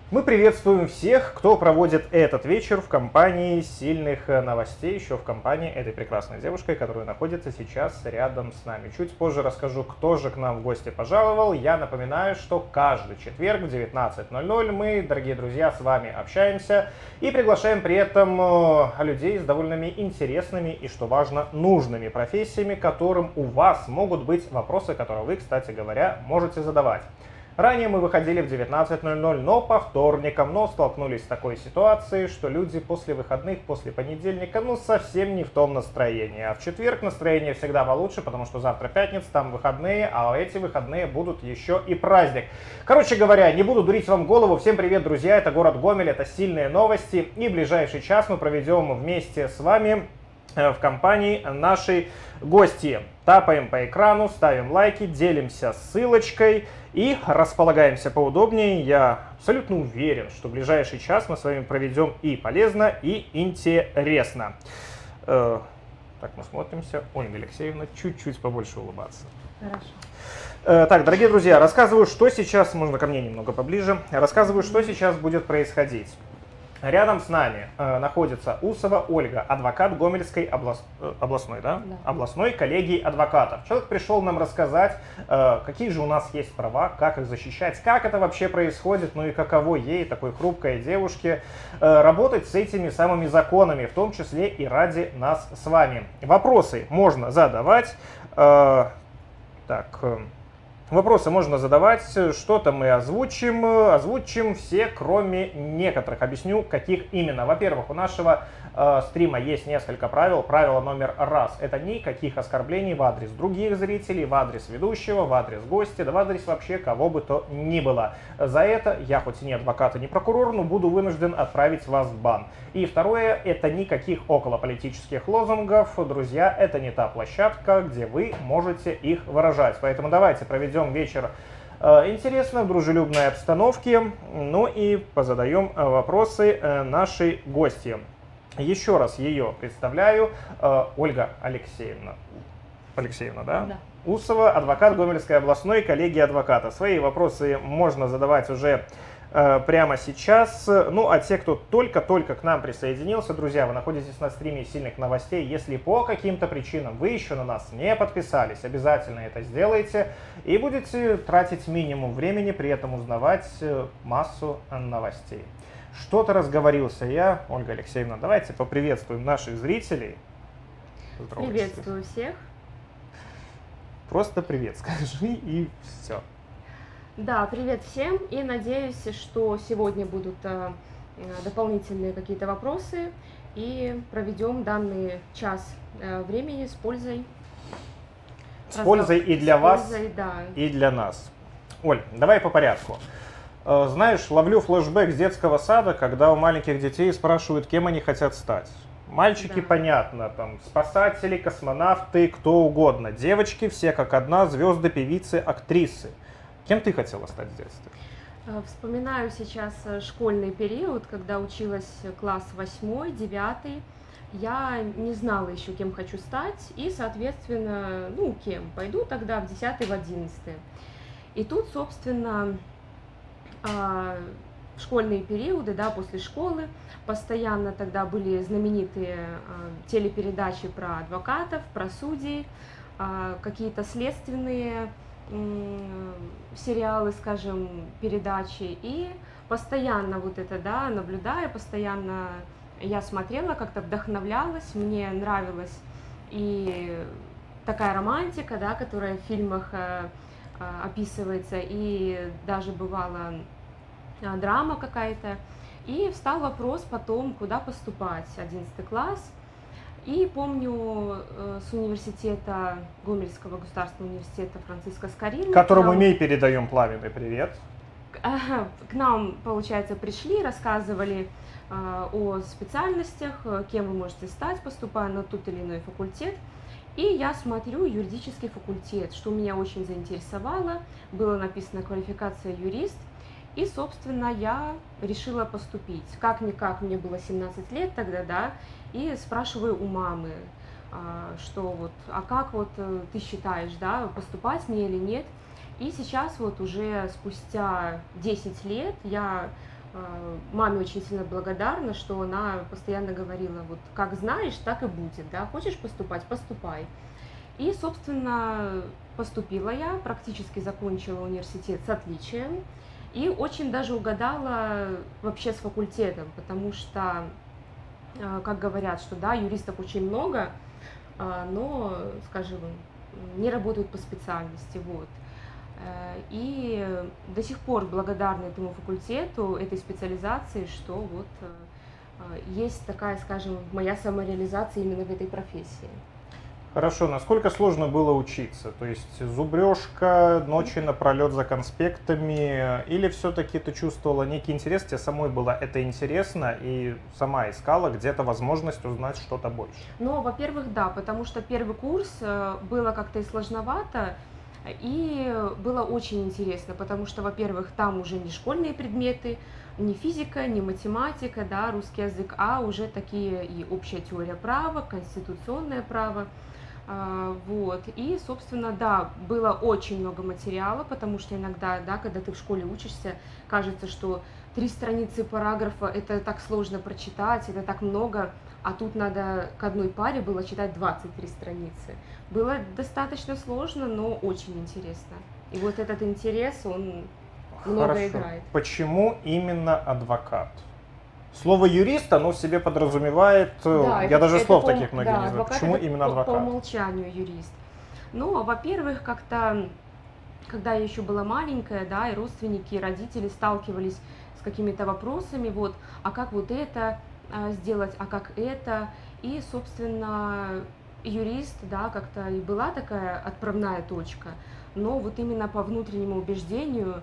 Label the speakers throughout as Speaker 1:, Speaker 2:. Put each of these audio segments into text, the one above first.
Speaker 1: Мы приветствуем всех, кто проводит этот вечер в компании сильных новостей, еще в компании этой прекрасной девушки, которая находится сейчас рядом с нами. Чуть позже расскажу, кто же к нам в гости пожаловал. Я напоминаю, что каждый четверг в 19:00 мы, дорогие друзья, с вами общаемся и приглашаем при этом людей с довольно интересными и, что важно, нужными профессиями, которым у вас могут быть вопросы, которые вы, кстати говоря, можете задавать. Ранее мы выходили в 19:00, но по вторникам, столкнулись с такой ситуацией, что люди после выходных, после понедельника, совсем не в том настроении. А в четверг настроение всегда получше, потому что завтра пятница, там выходные, а эти выходные будут еще и праздник. Короче говоря, не буду дурить вам голову. Всем привет, друзья, это город Гомель, это сильные новости. И ближайший час мы проведем вместе с вами в компании нашей гости. Тапаем по экрану, ставим лайки, делимся ссылочкой и располагаемся поудобнее. Я абсолютно уверен, что в ближайший час мы с вами проведем и полезно, и интересно. Так, мы смотримся. Ольга Алексеевна, чуть-чуть побольше улыбаться.
Speaker 2: Хорошо.
Speaker 1: Так, дорогие друзья, рассказываю, что сейчас, можно ко мне немного поближе, рассказываю, что сейчас будет происходить. Рядом с нами находится Усова Ольга, адвокат Гомельской областной, да?
Speaker 2: Да.
Speaker 1: Областной коллегии адвокатов. Человек пришел нам рассказать, какие же у нас есть права, как их защищать, как это вообще происходит, и каково ей, такой хрупкой девушке, работать с этими самыми законами, в том числе и ради нас с вами. Вопросы можно задавать. Вопросы можно задавать, что-то мы озвучим все, кроме некоторых. Объясню, каких именно. Во-первых, у нашего стрима есть несколько правил. Правило номер раз – это никаких оскорблений в адрес других зрителей, в адрес ведущего, в адрес гостя, да в адрес вообще кого бы то ни было. За это я, хоть и не адвокат и не прокурор, но буду вынужден отправить вас в бан. И второе – это никаких околополитических лозунгов. Друзья, это не та площадка, где вы можете их выражать. Поэтому давайте проведем вечер интересно, в дружелюбной обстановке, и позадаем вопросы нашей гости. Еще раз ее представляю. Ольга Алексеевна. Алексеевна, да?
Speaker 2: Да.
Speaker 1: Усова, адвокат Гомельской областной коллегии адвоката. Свои вопросы можно задавать уже прямо сейчас. А те, кто только-только к нам присоединился, друзья, вы находитесь на стриме сильных новостей. Если по каким-то причинам вы еще на нас не подписались, обязательно это сделайте. И будете тратить минимум времени, при этом узнавать массу новостей. Что-то разговорился я, Ольга Алексеевна. Давайте поприветствуем наших зрителей.
Speaker 2: Приветствую всех.
Speaker 1: Просто привет скажи и все.
Speaker 2: Да, привет всем, и надеюсь, что сегодня будут дополнительные какие-то вопросы, и проведем данный час времени с пользой.
Speaker 1: С пользой и для вас,
Speaker 2: да.
Speaker 1: и для нас. Оль, давай по порядку. Знаешь, ловлю флешбэк с детского сада, когда у маленьких детей спрашивают, кем они хотят стать. Мальчики,
Speaker 2: Да.
Speaker 1: Понятно, там спасатели, космонавты, кто угодно. Девочки все как одна, звезды, певицы, актрисы. Кем ты хотела стать в детстве?
Speaker 2: Вспоминаю сейчас школьный период, когда училась класс 8-9. Я не знала еще, кем хочу стать, и, соответственно, кем. Пойду тогда в 10 в 11. И тут, собственно, школьные периоды, да, после школы, постоянно тогда были знаменитые телепередачи про адвокатов, про судей, какие-то следственные сериалы, скажем, передачи, и постоянно наблюдая, постоянно я смотрела, как-то вдохновлялась, мне нравилась и такая романтика, да, которая в фильмах описывается, и даже бывала драма какая-то, и встал вопрос потом, куда поступать, 11 класс. И помню, с университета, Гомельского государственного университета Франциска Скорины,
Speaker 1: Которому мы передаем пламенный привет.
Speaker 2: К нам, получается, пришли, рассказывали о специальностях, кем вы можете стать, поступая на тот или иной факультет. И я смотрю юридический факультет, что меня очень заинтересовало. Было написано квалификация юрист. И, собственно, я решила поступить. Как-никак, мне было 17 лет тогда, да, и спрашиваю у мамы, что вот, а как вот ты считаешь, да, поступать мне или нет? И сейчас вот уже спустя 10 лет я Маме очень сильно благодарна, что она постоянно говорила, вот как знаешь, так и будет, да, хочешь поступать, поступай. И, собственно, поступила я, практически закончила университет с отличием и очень даже угадала вообще с факультетом, потому что, как говорят, что да, юристов очень много, но, скажем, не работают по специальности, вот. И до сих пор благодарна этому факультету, этой специализации, что вот есть такая, скажем, моя самореализация именно в этой профессии.
Speaker 1: Хорошо, насколько сложно было учиться? То есть зубрежка, ночи напролет за конспектами, или все-таки ты чувствовала некий интерес, тебе самой было это интересно и сама искала где-то возможность узнать что-то больше?
Speaker 2: Ну, во-первых, да, потому что первый курс было как-то и сложновато, и было очень интересно, потому что, во-первых, там уже не школьные предметы, не физика, не математика, да, русский язык, а уже такие и общая теория права, конституционное право. Вот, и, собственно, да, было очень много материала, потому что иногда, да, когда ты в школе учишься, кажется, что 3 страницы параграфа, это так сложно прочитать, это так много, а тут надо к одной паре было читать 23 страницы. Было достаточно сложно, но очень интересно. И вот этот интерес, он много
Speaker 1: Хорошо.
Speaker 2: играет.
Speaker 1: Почему именно адвокат? Слово юрист, оно в себе подразумевает,
Speaker 2: Да,
Speaker 1: я даже
Speaker 2: это
Speaker 1: слов таких многих
Speaker 2: да,
Speaker 1: не знаю.
Speaker 2: адвокат
Speaker 1: Почему
Speaker 2: это
Speaker 1: именно
Speaker 2: по
Speaker 1: адвокат?
Speaker 2: умолчанию юрист. Ну, во-первых, как-то, когда я еще была маленькая, да, и родственники, и родители сталкивались с какими-то вопросами, вот, а как вот это сделать, а как это, и, собственно, юрист, да, как-то и была такая отправная точка, но вот именно по внутреннему убеждению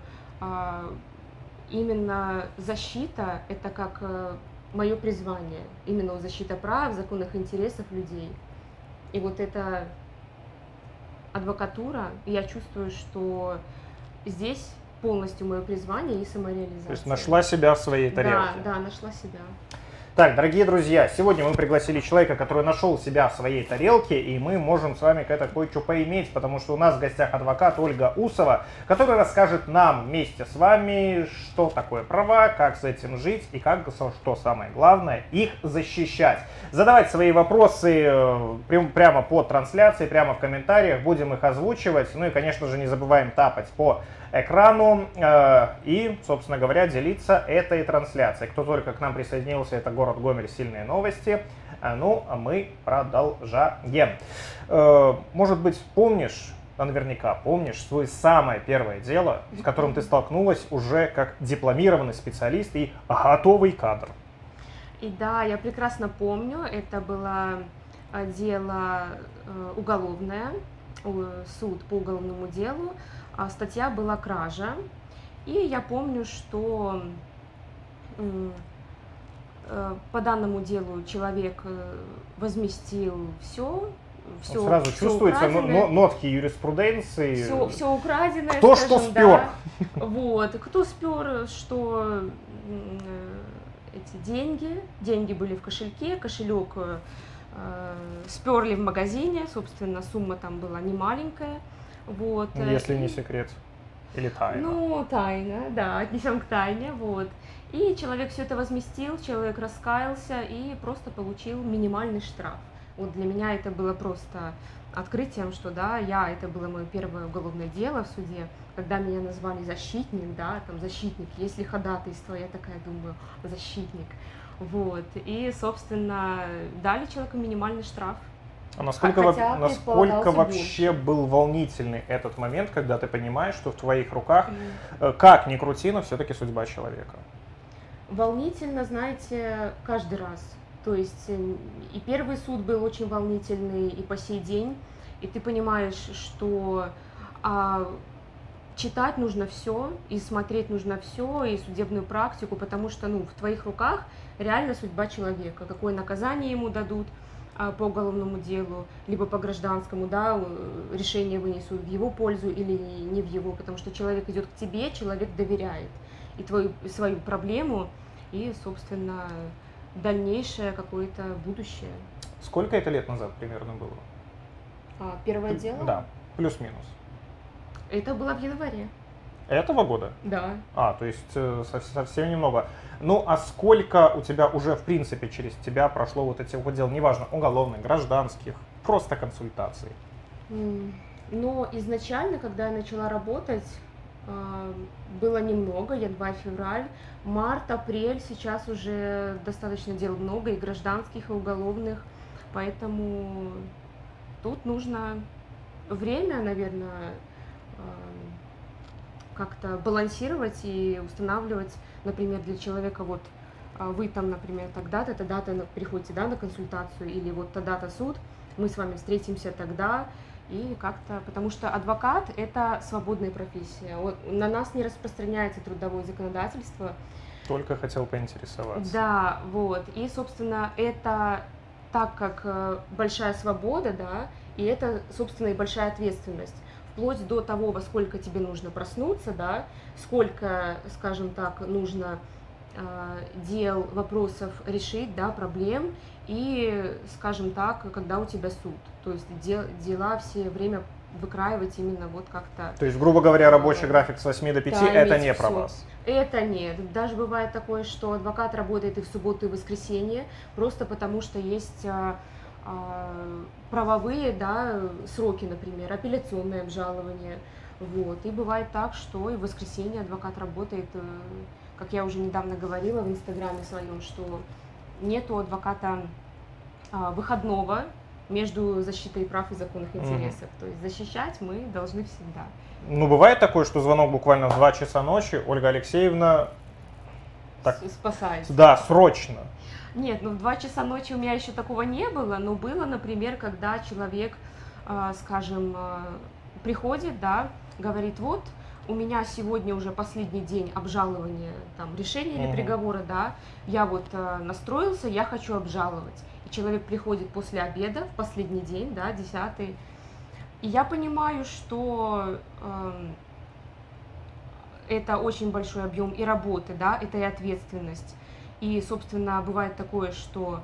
Speaker 2: именно защита – это как мое призвание, именно защита прав, законных интересов людей. И вот эта адвокатура, я чувствую, что здесь полностью мое призвание и самореализация.
Speaker 1: То есть нашла себя в своей тарелке.
Speaker 2: Да, да, нашла себя.
Speaker 1: Так, дорогие друзья, сегодня мы пригласили человека, который нашел себя в своей тарелке, и мы можем с вами это кое-что поиметь, потому что у нас в гостях адвокат Ольга Усова, которая расскажет нам вместе с вами, что такое права, как с этим жить и как, что самое главное, их защищать. Задавать свои вопросы прямо по трансляции, прямо в комментариях, будем их озвучивать. Ну и, конечно же, не забываем тапать по экрану и, собственно говоря, делиться этой трансляцией. Кто только к нам присоединился, это город Гомель, сильные новости. Ну, а мы продолжаем. Может быть, помнишь, наверняка помнишь, свое самое первое дело, с которым ты столкнулась уже как дипломированный специалист и готовый кадр?
Speaker 2: И да, я прекрасно помню, это было дело уголовное, суд по уголовному делу. Статья была кража, и я помню, что по данному делу человек возместил все
Speaker 1: Сразу чувствуется нотки юриспруденции.
Speaker 2: Все украденное.
Speaker 1: Кто что спер?
Speaker 2: Да. Вот, кто спер, что эти деньги были в кошельке, кошелек сперли в магазине, собственно, сумма там была не маленькая. Вот.
Speaker 1: Если не секрет. Или тайна.
Speaker 2: Ну, тайна, да, отнесем к тайне, вот. И человек все это возместил, человек раскаялся и просто получил минимальный штраф. Вот для меня это было просто открытием, что да, это было мое первое уголовное дело в суде, когда меня назвали защитник, да, там защитник, если ходатайство, я такая думаю, защитник. Вот. И, собственно, дали человеку минимальный штраф.
Speaker 1: А насколько вообще был волнительный этот момент, когда ты понимаешь, что в твоих руках, как ни крути, но все-таки судьба человека?
Speaker 2: Волнительно, знаете, каждый раз. То есть и первый суд был очень волнительный, и по сей день. И ты понимаешь, что читать нужно все, и смотреть нужно все, и судебную практику, потому что в твоих руках реально судьба человека, какое наказание ему дадут по уголовному делу, либо по гражданскому, да, решение вынесут в его пользу или не в его, потому что человек идет к тебе, человек доверяет и свою проблему, и, собственно, дальнейшее какое-то будущее.
Speaker 1: Сколько это лет назад примерно было?
Speaker 2: Первое дело?
Speaker 1: Да, плюс-минус.
Speaker 2: Это было в январе.
Speaker 1: Этого года?
Speaker 2: Да.
Speaker 1: То есть совсем немного. Ну, а сколько у тебя уже, в принципе, через тебя прошло вот этих вот дел, неважно, уголовных, гражданских, просто консультаций?
Speaker 2: Но изначально, когда я начала работать, было немного, январь-февраль, март-апрель, сейчас уже достаточно дел много, и гражданских, и уголовных, поэтому тут нужно время, наверное, как-то балансировать и устанавливать, например, для человека, вот вы там, например, тогда-то приходите, да, на консультацию, или вот тогда-то суд, мы с вами встретимся тогда, и как-то, потому что адвокат – это свободная профессия, на нас не распространяется трудовое законодательство.
Speaker 1: Только хотел поинтересоваться.
Speaker 2: Да, вот, и, собственно, это так как большая свобода, да, и это, собственно, и большая ответственность. Вплоть до того, во сколько тебе нужно проснуться, да, сколько, скажем так, нужно дел, вопросов решить, да, проблем, и, скажем так, когда у тебя суд. То есть дела все время выкраивать именно вот как-то.
Speaker 1: То есть, грубо говоря, рабочий график с 8 до 5 – это не про вас?
Speaker 2: Это нет. Даже бывает такое, что адвокат работает и в субботу, и в воскресенье, просто потому что есть правовые, да, сроки, например, апелляционное обжалование. Вот. И бывает так, что и в воскресенье адвокат работает, как я уже недавно говорила в Инстаграме своем, что нет у адвоката выходного между защитой прав и законных интересов. То есть защищать мы должны всегда.
Speaker 1: Ну, бывает такое, что звонок буквально в 2 часа ночи, Ольга Алексеевна
Speaker 2: спасает.
Speaker 1: Да, срочно.
Speaker 2: Нет, ну в 2 часа ночи у меня еще такого не было, но было, например, когда человек, скажем, приходит, да, говорит, вот, у меня сегодня уже последний день обжалования там, решения или приговора, да, я вот настроился, я хочу обжаловать. И человек приходит после обеда, в последний день, да, 10-й, и я понимаю, что это очень большой объем и работы, да, это и ответственность. И, собственно, бывает такое, что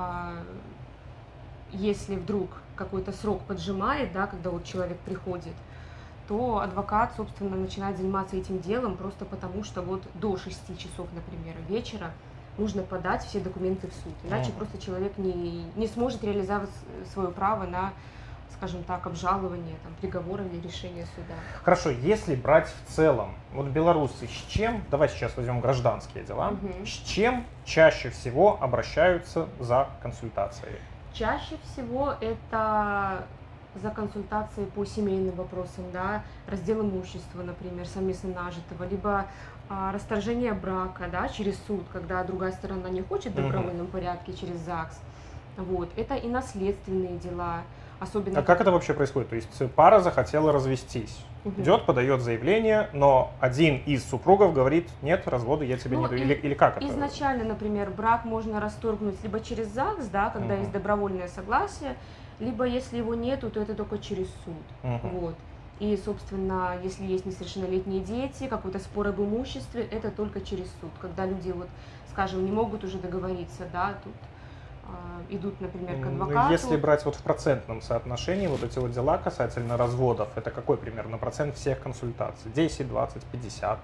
Speaker 2: если вдруг какой-то срок поджимает, да, когда вот человек приходит, то адвокат, собственно, начинает заниматься этим делом просто потому, что вот до 6 часов, например, вечера нужно подать все документы в суд. Иначе просто человек не сможет реализовать свое право на, скажем так, обжалование там, приговора или решения суда.
Speaker 1: Хорошо, если брать в целом, вот белорусы с чем, давай сейчас возьмем гражданские дела, с чем чаще всего обращаются за консультацией?
Speaker 2: Чаще всего это за консультацией по семейным вопросам, да, раздел имущества, например, совместно нажитого, либо расторжение брака, да, через суд, когда другая сторона не хочет в добровольном порядке через ЗАГС. Вот. Это и наследственные дела. Особенно...
Speaker 1: А как это вообще происходит? То есть пара захотела развестись, идет, подает заявление, но один из супругов говорит, нет, развода я тебе не даю, или как это?
Speaker 2: Изначально, например, брак можно расторгнуть либо через ЗАГС, да, когда есть добровольное согласие, либо если его нету, то это только через суд. Вот. И, собственно, если есть несовершеннолетние дети, какой-то спор об имуществе, это только через суд, когда люди, вот, скажем, не могут уже договориться, да, тут идут, например, к адвокату.
Speaker 1: Если брать вот в процентном соотношении вот эти вот дела касательно разводов, это какой примерно процент всех консультаций? 10, 20, 50?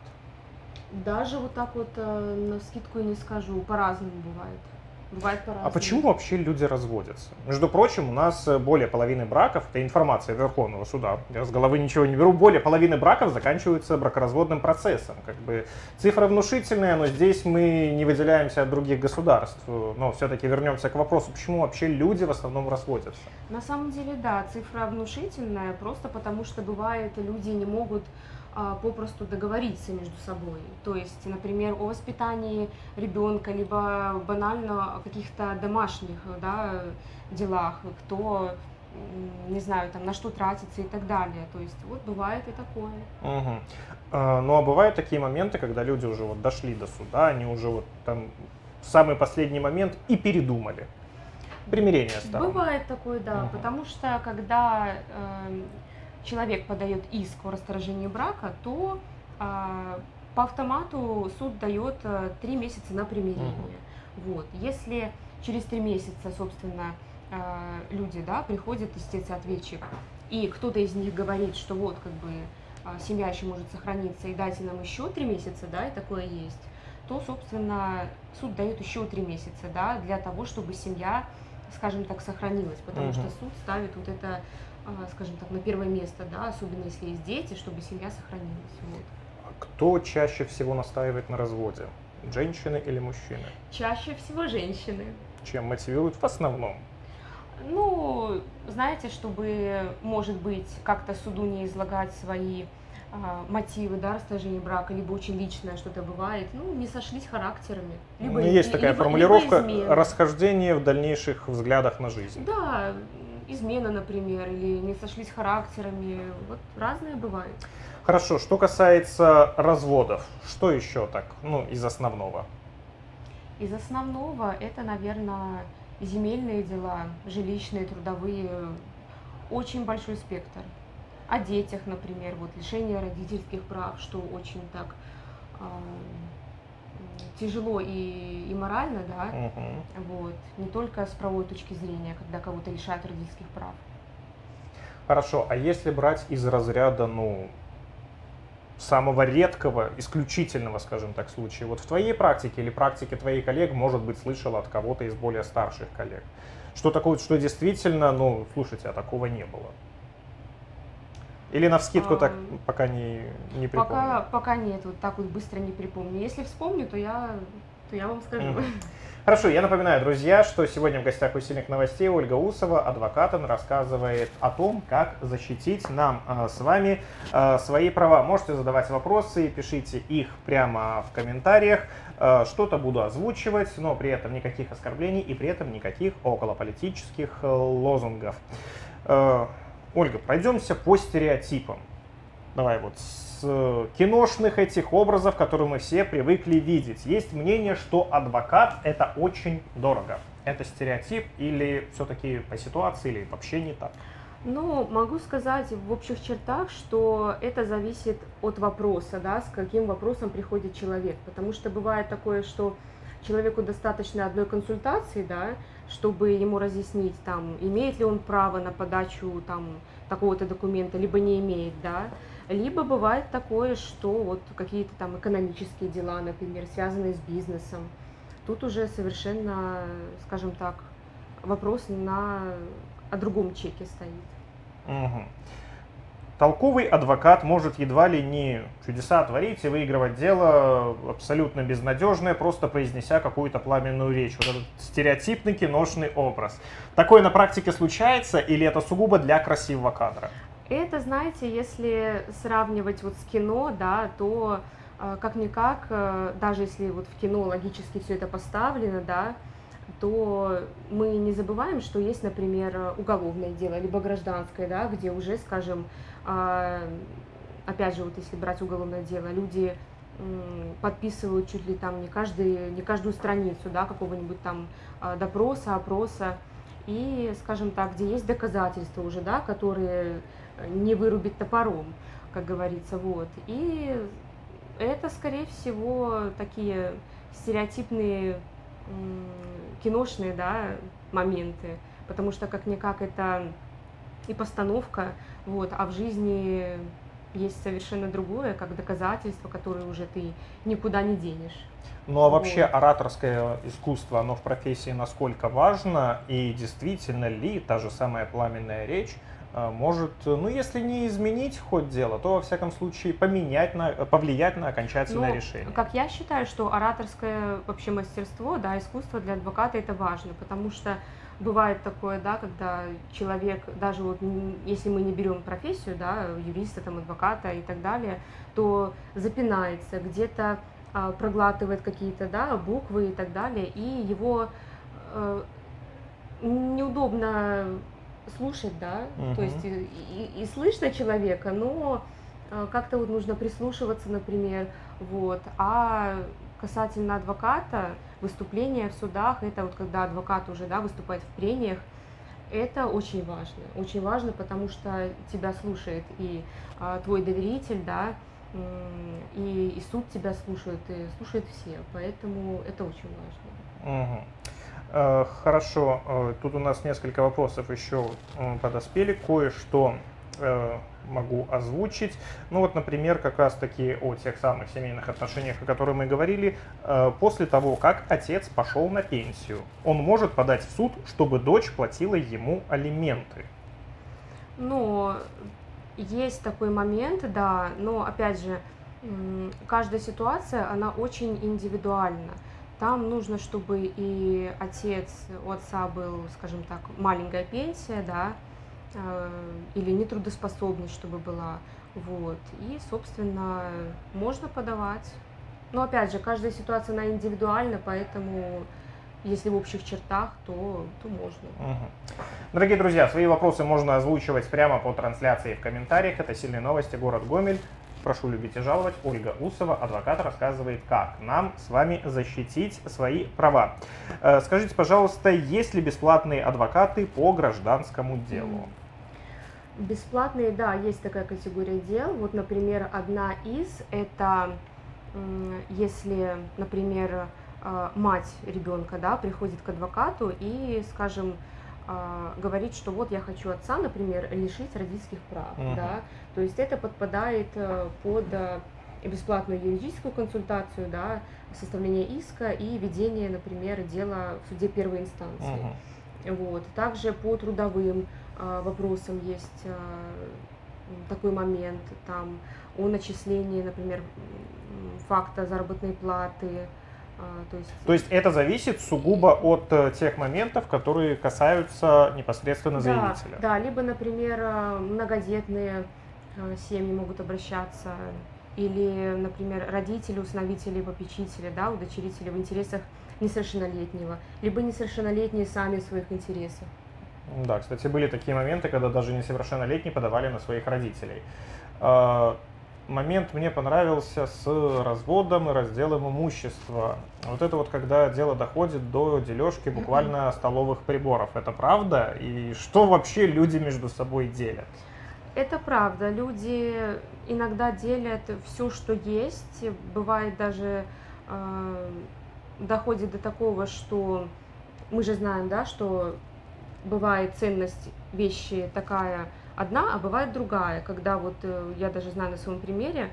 Speaker 2: Даже вот так вот навскидку и не скажу, по-разному бывает. Бывает по-разному.
Speaker 1: А почему вообще люди разводятся? Между прочим, у нас более половины браков, это информация Верховного суда, я с головы ничего не беру, более половины браков заканчиваются бракоразводным процессом. Как бы цифра внушительная, но здесь мы не выделяемся от других государств. Но все-таки вернемся к вопросу, почему вообще люди в основном разводятся?
Speaker 2: На самом деле, да, цифра внушительная, просто потому что бывает, люди не могут попросту договориться между собой. То есть, например, о воспитании ребенка, либо банально о каких-то домашних, да, делах, кто, не знаю, там, на что тратится и так далее. То есть, вот бывает и такое.
Speaker 1: Ну, а бывают такие моменты, когда люди уже вот дошли до суда, они уже вот там в самый последний момент и передумали. Примирение сторон.
Speaker 2: Бывает такое, да, потому что когда человек подает иск о расторжении брака, то по автомату суд дает 3 месяца на примирение. Вот. Если через 3 месяца, собственно, люди, да, приходят истец-ответчик, и кто-то из них говорит, что вот как бы семья еще может сохраниться, и дайте нам еще 3 месяца, да, и такое есть, то, собственно, суд дает еще 3 месяца, да, для того, чтобы семья, скажем так, сохранилась, потому что суд ставит вот это, скажем так, на первое место, да, особенно если есть дети, чтобы семья сохранилась. Вот.
Speaker 1: Кто чаще всего настаивает на разводе? Женщины или мужчины?
Speaker 2: Чаще всего женщины.
Speaker 1: Чем мотивируют в основном?
Speaker 2: Ну, знаете, чтобы, может быть, как-то суду не излагать свои мотивы, да, расторжения брака, либо очень личное что-то бывает, ну, не сошлись характерами.
Speaker 1: Либо, есть такая формулировка
Speaker 2: либо
Speaker 1: расхождение в дальнейших взглядах на жизнь.
Speaker 2: Да, измена, например, или не сошлись характерами, вот разное бывает.
Speaker 1: Хорошо, что касается разводов, что еще так, ну, из основного?
Speaker 2: Из основного это, наверное, земельные дела, жилищные, трудовые, очень большой спектр. О детях, например, вот лишение родительских прав, что очень так тяжело и морально, да, вот, не только с правовой точки зрения, когда кого-то лишают родительских прав.
Speaker 1: Хорошо, а если брать из разряда, ну, самого редкого, исключительного, скажем так, случая, вот в твоей практике или практике твоих коллег, может быть, слышала от кого-то из более старших коллег, что такое, что действительно, ну, слушайте, а такого не было? Или навскидку так пока не припомню?
Speaker 2: Пока нет, вот так вот быстро не припомню. Если вспомню, то я вам скажу.
Speaker 1: Хорошо, я напоминаю, друзья, что сегодня в гостях у «Сильных новостей» Ольга Усова, адвокат, рассказывает о том, как защитить нам с вами свои права. Можете задавать вопросы, пишите их прямо в комментариях. Что-то буду озвучивать, но при этом никаких оскорблений и при этом никаких околополитических лозунгов. Ольга, пройдемся по стереотипам. Давай вот с киношных этих образов, которые мы все привыкли видеть. Есть мнение, что адвокат – это очень дорого. Это стереотип или все-таки по ситуации, или вообще не так?
Speaker 2: Ну, могу сказать в общих чертах, что это зависит от вопроса, да, с каким вопросом приходит человек. Потому что бывает такое, что человеку достаточно одной консультации, да, чтобы ему разъяснить, там, имеет ли он право на подачу там, такого-то документа, либо не имеет, да. Либо бывает такое, что вот какие-то там экономические дела, например, связанные с бизнесом. Тут уже совершенно, скажем так, вопрос о другом чеке стоит.
Speaker 1: Угу. Толковый адвокат может едва ли не чудеса творить и выигрывать дело абсолютно безнадежное, просто произнеся какую-то пламенную речь. Вот этот стереотипный киношный образ. Такое на практике случается или это сугубо для красивого кадра?
Speaker 2: Это, знаете, если сравнивать вот с кино, да, то как-никак, даже если вот в кино логически все это поставлено, да, то мы не забываем, что есть, например, уголовное дело, либо гражданское, да, где уже, скажем, опять же, вот если брать уголовное дело, люди подписывают чуть ли там не каждую страницу, да, какого-нибудь там допроса, опроса, и, скажем так, где есть доказательства уже, да, которые не вырубить топором, как говорится, вот. И это, скорее всего, такие стереотипные киношные, да, моменты, потому что как-никак это и постановка, вот, а в жизни есть совершенно другое, как доказательство, которое уже ты никуда не денешь.
Speaker 1: Ну а вообще ораторское искусство, оно в профессии насколько важно, и действительно ли та же самая пламенная речь может, ну если не изменить ход дела, то во всяком случае повлиять на окончательное решение?
Speaker 2: Как я считаю, что ораторское вообще мастерство, да, искусство для адвоката это важно, потому что бывает такое, да, когда человек, даже вот если мы не берем профессию, да, юриста, там, адвоката и так далее, то запинается, где-то проглатывает какие-то, да, буквы и так далее, и его неудобно слушать, да, то есть и слышно человека, но как-то вот нужно прислушиваться, например, вот, а касательно адвоката, выступления в судах, это вот когда адвокат уже, да, выступает в прениях, это очень важно, потому что тебя слушает и твой доверитель, да, и суд тебя слушает, и слушает все, поэтому это очень важно.
Speaker 1: Хорошо, тут у нас несколько вопросов еще подоспели, кое-что могу озвучить. Ну вот, например, как раз-таки о тех самых семейных отношениях, о которых мы говорили. После того, как отец пошел на пенсию, он может подать в суд, чтобы дочь платила ему алименты.
Speaker 2: Но есть такой момент, да, но опять же, каждая ситуация, она очень индивидуальна. Там нужно, чтобы и у отца был, скажем так, маленькая пенсия, да, или нетрудоспособность, чтобы была, вот, и, собственно, можно подавать. Но опять же, каждая ситуация, она индивидуальна, поэтому если в общих чертах, то можно.
Speaker 1: Мгм. Дорогие друзья, свои вопросы можно озвучивать прямо по трансляции в комментариях. Это «Сильные новости», город Гомель. Прошу любить и жаловать. Ольга Усова, адвокат, рассказывает, как нам с вами защитить свои права. Скажите, пожалуйста, есть ли бесплатные адвокаты по гражданскому делу?
Speaker 2: Бесплатные, да, есть такая категория дел. Вот, например, одна из, это если, например, мать ребенка, да, приходит к адвокату и, скажем, говорит, что вот я хочу отца, например, лишить родительских прав, да, то есть это подпадает под бесплатную юридическую консультацию, да, составление иска и ведение, например, дела в суде первой инстанции. Вот. Также по трудовым вопросам есть такой момент, там, о начислении, например, факта заработной платы.
Speaker 1: То есть это зависит сугубо от тех моментов, которые касаются непосредственно заявителя?
Speaker 2: Да, либо, например, многодетные семьи могут обращаться, или, например, родители, усыновители, попечители, да, удочерители в интересах несовершеннолетнего, либо несовершеннолетние сами в своих интересах.
Speaker 1: Да, кстати, были такие моменты, когда даже несовершеннолетние подавали на своих родителей. Момент мне понравился с разводом и разделом имущества. Вот это вот, когда дело доходит до дележки буквально столовых приборов. Это правда? И что вообще люди между собой делят?
Speaker 2: Это правда. Люди иногда делят все, что есть. Бывает даже доходит до такого, что мы же знаем, да, что бывает ценность вещи такая одна, а бывает другая, когда вот я даже знаю на своем примере,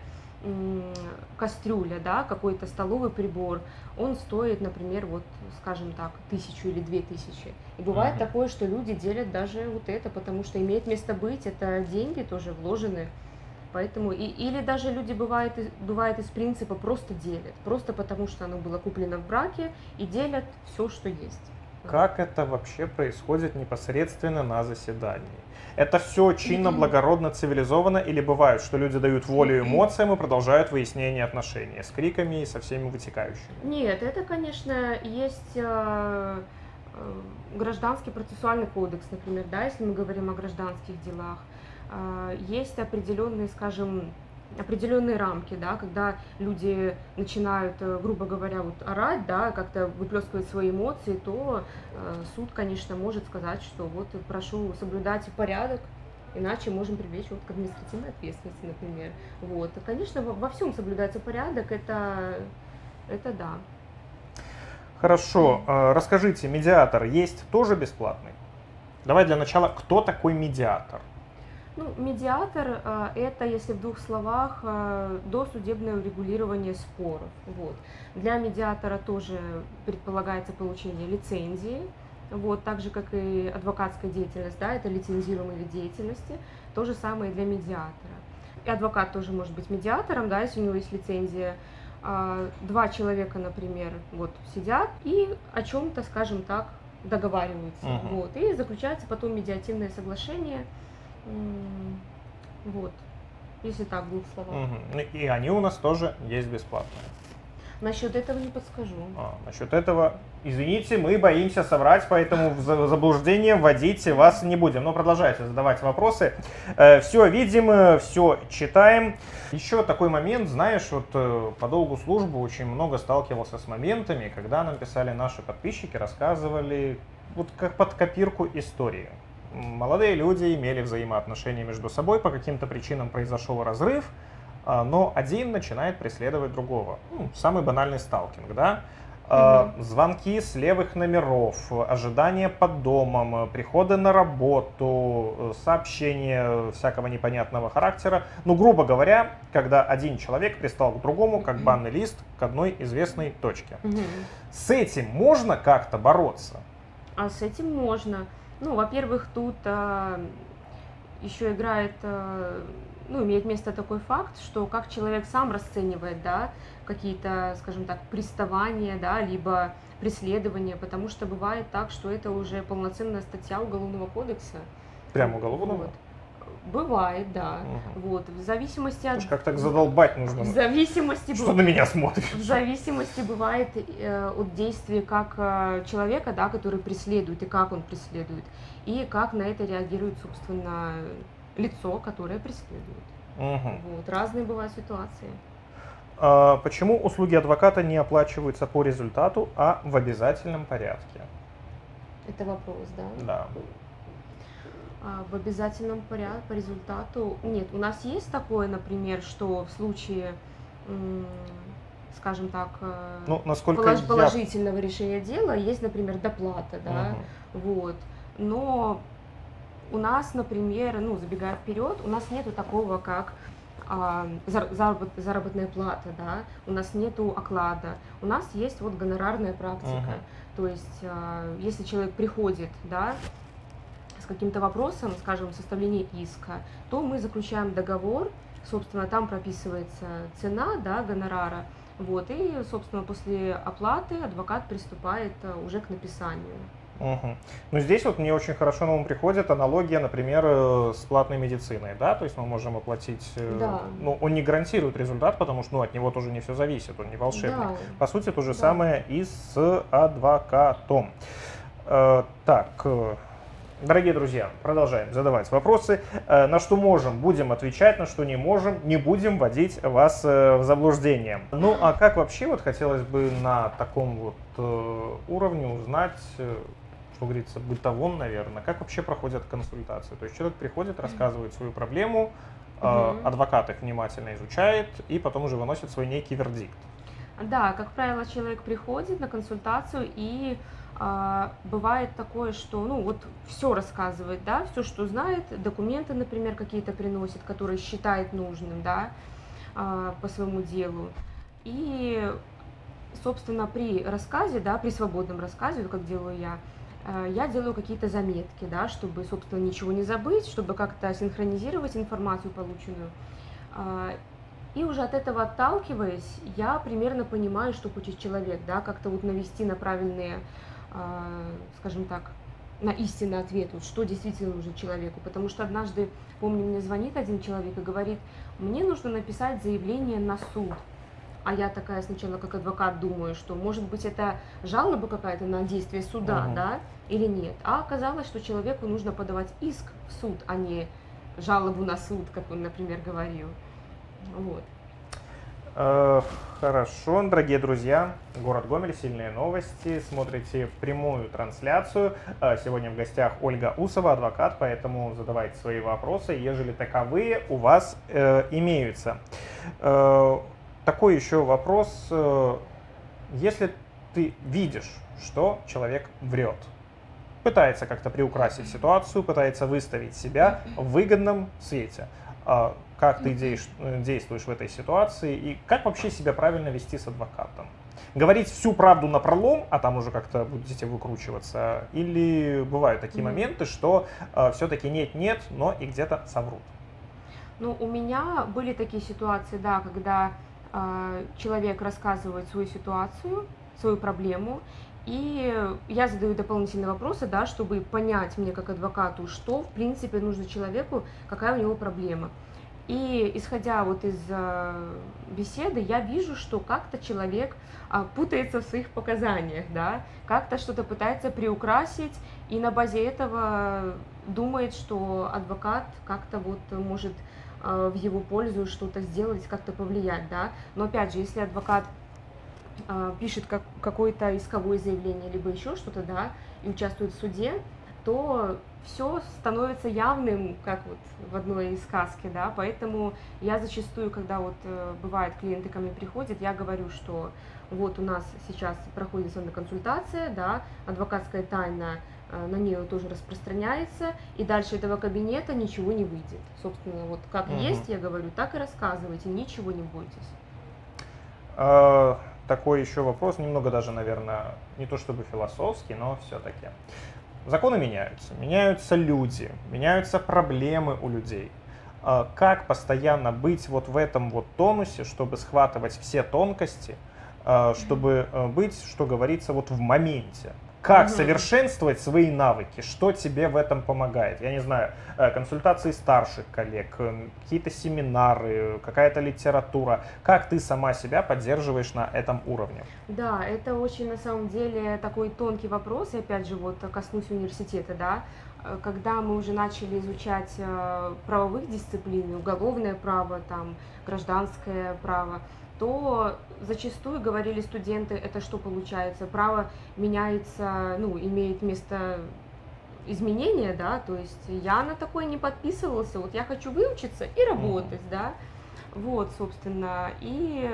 Speaker 2: кастрюля, да, какой-то столовый прибор, он стоит, например, вот, скажем так, 1000 или 2000. И бывает такое, что люди делят даже вот это, потому что имеет место быть, это деньги тоже вложены. Поэтому, или даже люди бывает из принципа просто делят, просто потому что оно было куплено в браке и делят все, что есть.
Speaker 1: Как это вообще происходит непосредственно на заседании? Это все чинно, благородно, цивилизованно, или бывает, что люди дают волю эмоциям и продолжают выяснение отношений с криками и со всеми вытекающими?
Speaker 2: Нет, это, конечно, есть гражданский процессуальный кодекс, например, да, если мы говорим о гражданских делах. Есть определенные, скажем, определенные рамки, да, когда люди начинают, грубо говоря, вот орать, да, как-то выплескивать свои эмоции, то суд, конечно, может сказать, что вот прошу соблюдать порядок, иначе можем привлечь вот к административной ответственности, например. Вот. Конечно, во всем соблюдается порядок, это да.
Speaker 1: Хорошо, расскажите, медиатор есть тоже бесплатный? Давай для начала, кто такой медиатор?
Speaker 2: Ну, медиатор – это, если в двух словах, досудебное урегулирование споров. Вот. Для медиатора тоже предполагается получение лицензии, вот, так же, как и адвокатская деятельность, да, это лицензируемый вид деятельности. То же самое и для медиатора. И адвокат тоже может быть медиатором, да, если у него есть лицензия. Два человека, например, вот, сидят и о чем-то, скажем так, договариваются. Вот, и заключается потом медиативное соглашение. Вот, если так, в двух словах.
Speaker 1: И они у нас тоже есть бесплатные.
Speaker 2: Насчет этого не подскажу.
Speaker 1: Насчет этого, извините, мы боимся соврать, поэтому в заблуждение вводить вас не будем. Но продолжайте задавать вопросы. Все видим, все читаем. Еще такой момент, знаешь, вот по долгу службы очень много сталкивался с моментами, когда нам писали наши подписчики, рассказывали вот как под копирку истории. Молодые люди имели взаимоотношения между собой, по каким-то причинам произошел разрыв, но один начинает преследовать другого. Самый банальный сталкинг, да? Звонки с левых номеров, ожидания под домом, приходы на работу, сообщения всякого непонятного характера. Ну, грубо говоря, когда один человек пристал к другому, как банный лист к одной известной точке. С этим можно как-то бороться?
Speaker 2: А с этим можно. Ну, во-первых, тут еще играет, ну, имеет место такой факт, что как человек сам расценивает, да, какие-то, скажем так, приставания, да, либо преследования, потому что бывает так, что это уже полноценная статья Уголовного кодекса.
Speaker 1: Прямо уголовного?
Speaker 2: Вот. Бывает, да. Вот. В зависимости от...
Speaker 1: Как так задолбать нужно?
Speaker 2: В зависимости...
Speaker 1: Что на меня смотришь?
Speaker 2: В зависимости бывает от действия как человека, да, который преследует, и как он преследует, и как на это реагирует, собственно, лицо, которое преследует. Вот. Разные бывают ситуации.
Speaker 1: Почему услуги адвоката не оплачиваются по результату, а в обязательном порядке?
Speaker 2: Это вопрос, да?
Speaker 1: Да.
Speaker 2: В обязательном порядке, по результату. Нет, у нас есть такое, например, что в случае, скажем так,
Speaker 1: ну, насколько
Speaker 2: положительного решения дела есть, например, доплата, да, вот. Но у нас, например, ну, забегая вперед, у нас нету такого, как заработная плата, да, у нас нету оклада, у нас есть вот гонорарная практика. То есть, если человек приходит, да, с каким-то вопросом, скажем, составления иска, то мы заключаем договор, собственно, там прописывается цена, да, гонорара, вот, и, собственно, после оплаты адвокат приступает уже к написанию.
Speaker 1: Ну, здесь вот мне очень хорошо на ум приходит аналогия, например, с платной медициной, да, то есть мы можем оплатить,
Speaker 2: да.
Speaker 1: Ну, он не гарантирует результат, потому что, ну, от него тоже не все зависит, он не волшебный.
Speaker 2: Да.
Speaker 1: По сути, то же самое и с адвокатом. Так, дорогие друзья, продолжаем задавать вопросы. На что можем, будем отвечать, на что не можем, не будем вводить вас в заблуждение. Ну, а как вообще, вот хотелось бы на таком вот уровне узнать, что говорится, бытовом, наверное, как вообще проходят консультации? То есть человек приходит, рассказывает свою проблему, адвокат их внимательно изучает и потом уже выносит свой некий вердикт.
Speaker 2: Да, как правило, человек приходит на консультацию и бывает такое, что, ну, вот все рассказывает, да, все, что знает, документы, например, какие-то приносит, которые считает нужным, да, по своему делу. И, собственно, при рассказе, да, при свободном рассказе, как делаю я делаю какие-то заметки, да, чтобы, собственно, ничего не забыть, чтобы как-то синхронизировать информацию полученную. И уже от этого отталкиваясь, я примерно понимаю, что хочет человек, да, как-то вот навести на правильные, скажем так, на истинный ответ, вот что действительно нужно человеку. Потому что однажды, помню, мне звонит один человек и говорит: мне нужно написать заявление на суд. А я такая сначала как адвокат думаю, что может быть это жалоба какая-то на действие суда, да, или нет. А оказалось, что человеку нужно подавать иск в суд, а не жалобу на суд, как он, например, говорил. Вот.
Speaker 1: Хорошо, дорогие друзья, город Гомель, сильные новости, смотрите прямую трансляцию. Сегодня в гостях Ольга Усова, адвокат, поэтому задавайте свои вопросы, ежели таковые у вас имеются. Такой еще вопрос: если ты видишь, что человек врет, пытается как-то приукрасить ситуацию, пытается выставить себя в выгодном свете, как ты действуешь в этой ситуации и как вообще себя правильно вести с адвокатом? Говорить всю правду напролом, а там уже как-то будете выкручиваться, или бывают такие моменты, что все-таки нет-нет, но и где-то соврут?
Speaker 2: Ну, у меня были такие ситуации, да, когда человек рассказывает свою ситуацию, свою проблему, и я задаю дополнительные вопросы, да, чтобы понять мне как адвокату, что в принципе нужно человеку, какая у него проблема. И исходя вот из беседы, я вижу, что как-то человек путается в своих показаниях, да, как-то что-то пытается приукрасить, и на базе этого думает, что адвокат как-то вот может в его пользу что-то сделать, как-то повлиять, да. Но опять же, если адвокат пишет какое-то исковое заявление, либо еще что-то, да, и участвует в суде, то все становится явным, как вот в одной из сказки, да, поэтому я зачастую, когда вот бывает клиенты ко мне приходят, я говорю, что вот у нас сейчас проходит со мной консультация, да, адвокатская тайна на нее тоже распространяется, и дальше этого кабинета ничего не выйдет. Собственно, вот как есть, я говорю, так и рассказывайте, ничего не бойтесь.
Speaker 1: Такой еще вопрос, немного даже, наверное, не то чтобы философский, но все-таки. Законы меняются люди, меняются проблемы у людей. Как постоянно быть вот в этом вот тонусе, чтобы схватывать все тонкости, чтобы быть, что говорится, вот в моменте? Как совершенствовать свои навыки? Что тебе в этом помогает? Я не знаю, консультации старших коллег, какие-то семинары, какая-то литература. Как ты сама себя поддерживаешь на этом уровне?
Speaker 2: Да, это очень на самом деле такой тонкий вопрос, и опять же вот коснусь университета, да. Когда мы уже начали изучать правовых дисциплин, уголовное право, там, гражданское право, то зачастую говорили студенты, это что получается, право меняется, ну, имеет место изменения, да, то есть я на такое не подписывался, вот я хочу выучиться и работать, да, вот, собственно, и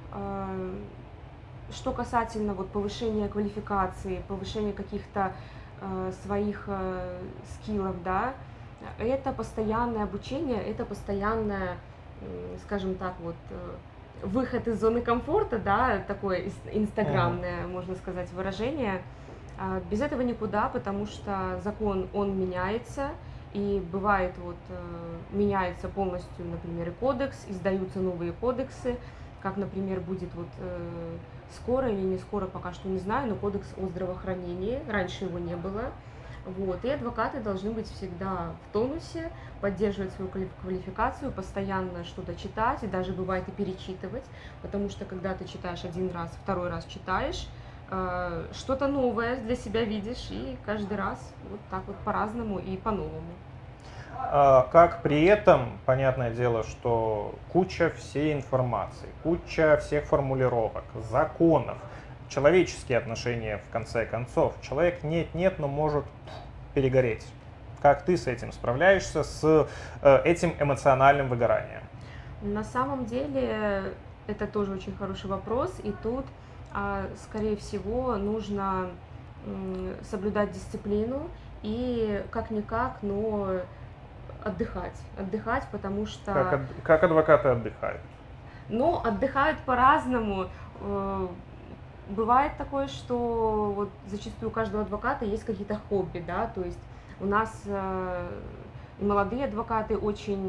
Speaker 2: что касательно вот повышения квалификации, повышения каких-то своих скиллов, да, это постоянное обучение, это постоянное, скажем так, вот, выход из зоны комфорта, да, такое инстаграмное, можно сказать, выражение. Без этого никуда, потому что закон, он меняется, и бывает вот, меняется полностью, например, и кодекс, издаются новые кодексы, как, например, будет вот скоро или не скоро, пока что не знаю, но кодекс о здравоохранении, раньше его не было. Вот. И адвокаты должны быть всегда в тонусе, поддерживать свою квалификацию, постоянно что-то читать, и даже бывает и перечитывать, потому что когда ты читаешь один раз, второй раз читаешь, что-то новое для себя видишь, и каждый раз вот так вот по-разному и по-новому.
Speaker 1: Как при этом, понятное дело, что куча всей информации, куча всех формулировок, законов, человеческие отношения в конце концов. Человек нет-нет, но может перегореть. Как ты с этим справляешься, с этим эмоциональным выгоранием?
Speaker 2: На самом деле это тоже очень хороший вопрос, и тут, скорее всего, нужно соблюдать дисциплину и как-никак, но отдыхать, потому что...
Speaker 1: Как адвокаты отдыхают?
Speaker 2: Ну, отдыхают по-разному. Бывает такое, что вот зачастую у каждого адвоката есть какие-то хобби, да, то есть у нас и молодые адвокаты очень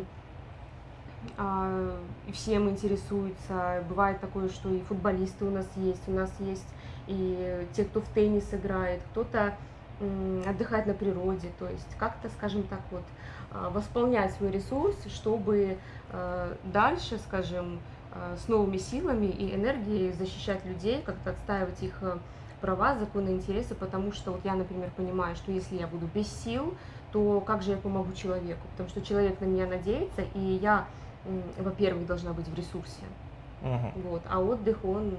Speaker 2: всем интересуются. Бывает такое, что и футболисты у нас есть и те, кто в теннис играет, кто-то отдыхать на природе, то есть как-то, скажем так, вот восполнять свой ресурс, чтобы дальше, скажем, с новыми силами и энергией защищать людей, как-то отстаивать их права, законы, интересы, потому что вот я, например, понимаю, что если я буду без сил, то как же я помогу человеку, потому что человек на меня надеется, и я, во-первых, должна быть в ресурсе, вот, а отдых, он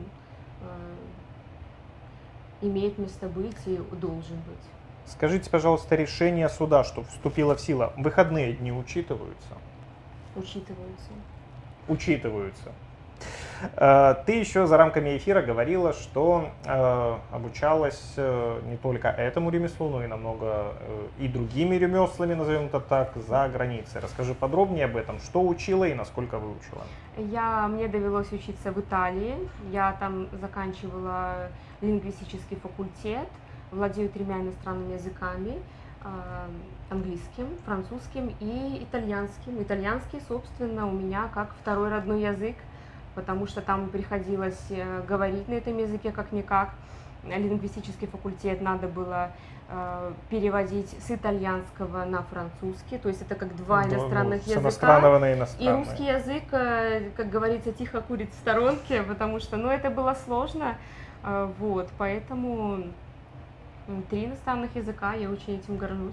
Speaker 2: имеет место быть и должен быть.
Speaker 1: Скажите, пожалуйста, решение суда, что вступило в силу, выходные дни учитываются?
Speaker 2: Учитываются.
Speaker 1: Учитываются. Ты еще за рамками эфира говорила, что обучалась не только этому ремеслу, но и намного и другими ремеслами, назовем это так, за границей. Расскажи подробнее об этом, что учила и насколько выучила.
Speaker 2: Мне довелось учиться в Италии, я там заканчивала лингвистический факультет, владею 3 иностранными языками, английским, французским и итальянским. Итальянский, собственно, у меня как второй родной язык, потому что там приходилось говорить на этом языке как-никак. Лингвистический факультет надо было переводить с итальянского на французский, то есть это как 2 иностранных языка. С
Speaker 1: иностранного на иностранный.
Speaker 2: И русский язык, как говорится, тихо курит в сторонке, потому что, это было сложно, вот, поэтому 3 иностранных языка, я очень этим горжусь.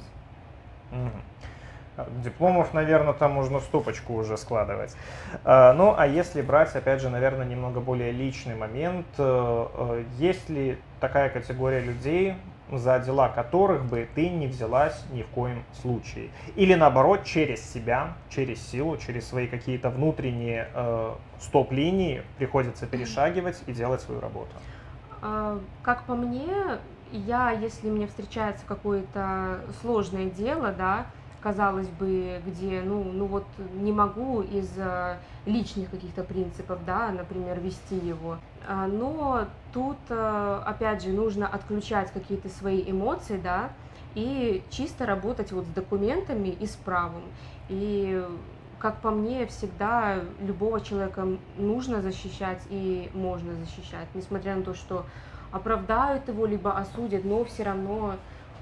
Speaker 1: Дипломов, наверное, там можно стопочку уже складывать. Ну, а если брать, опять же, наверное, немного более личный момент, есть ли такая категория людей, за дела которых бы ты не взялась ни в коем случае? Или наоборот, через себя, через силу, через свои какие-то внутренние стоп-линии приходится перешагивать и делать свою работу?
Speaker 2: Как по мне, если мне встречается какое-то сложное дело, да, казалось бы, где, ну вот не могу из личных каких-то принципов, да, например, вести его, но тут, опять же, нужно отключать какие-то свои эмоции, да, и чисто работать вот с документами и с правом. И, как по мне, всегда любого человека нужно защищать и можно защищать, несмотря на то, что оправдают его, либо осудят, но все равно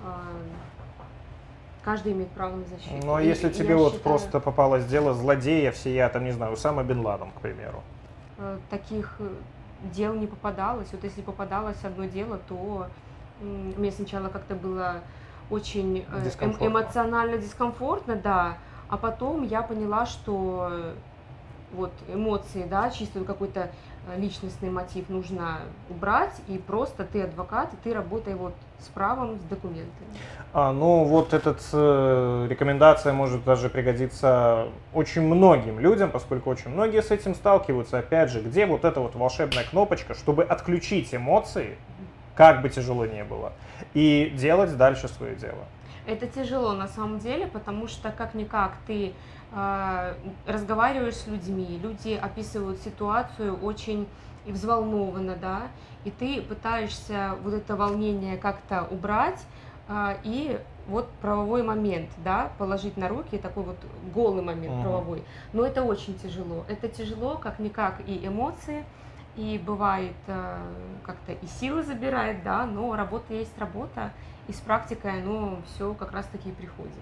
Speaker 2: каждый имеет право на защиту.
Speaker 1: Ну, а если тебе вот просто попалось дело злодея всея, там, не знаю, Усама бен Ладен, к примеру?
Speaker 2: Таких дел не попадалось. Вот если попадалось одно дело, то мне сначала как-то было очень эмоционально дискомфортно, да, а потом я поняла, что вот эмоции, да, чисто какой-то личностный мотив нужно убрать, и просто ты адвокат, и ты работай вот с правом, с документами.
Speaker 1: Ну вот эта рекомендация может даже пригодиться очень многим людям, поскольку очень многие с этим сталкиваются. Опять же, где вот эта вот волшебная кнопочка, чтобы отключить эмоции, как бы тяжело ни было, и делать дальше свое дело?
Speaker 2: Это тяжело на самом деле, потому что как-никак ты разговариваешь с людьми, люди описывают ситуацию очень взволнованно, да, и ты пытаешься вот это волнение как-то убрать, и вот правовой момент, да, положить на руки, такой вот голый момент правовой. Но это очень тяжело. Это тяжело, как-никак, и эмоции, и бывает как-то и силы забирает, да, но работа есть работа, и с практикой оно все как раз-таки и приходит.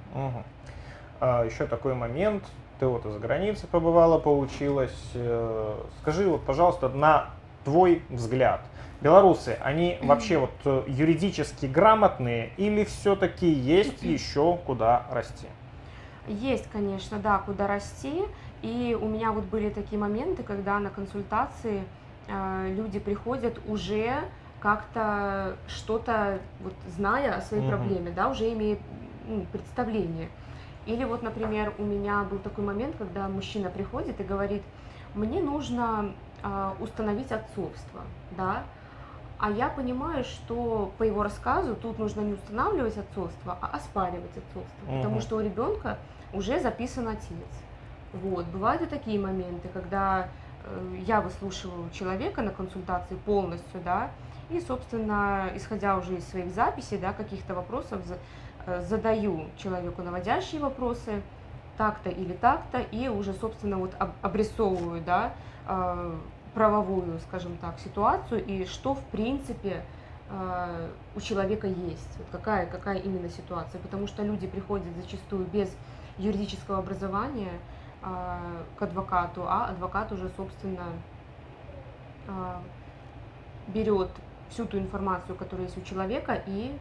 Speaker 1: Еще такой момент, ты вот из-за границы побывала, поучилась. Скажи, вот, пожалуйста, на твой взгляд, белорусы, они вообще вот юридически грамотные или все-таки есть еще куда расти?
Speaker 2: Есть, конечно, да, куда расти. И у меня вот были такие моменты, когда на консультации люди приходят уже как-то что-то, вот, зная о своей проблеме, да, уже имея представление. Или вот, например, у меня был такой момент, когда мужчина приходит и говорит: мне нужно установить отцовство, да, а я понимаю, что по его рассказу тут нужно не устанавливать отцовство, а оспаривать отцовство, потому что у ребенка уже записан отец. Вот. Бывают и такие моменты, когда я выслушиваю человека на консультации полностью, да, и, собственно, исходя уже из своих записей, да, каких-то вопросов, задаю человеку наводящие вопросы, так-то или так-то, и уже, собственно, вот обрисовываю, да, правовую, скажем так, ситуацию, и что, в принципе, у человека есть, вот какая именно ситуация, потому что люди приходят зачастую без юридического образования к адвокату, а адвокат уже, собственно, берет всю ту информацию, которая есть у человека, и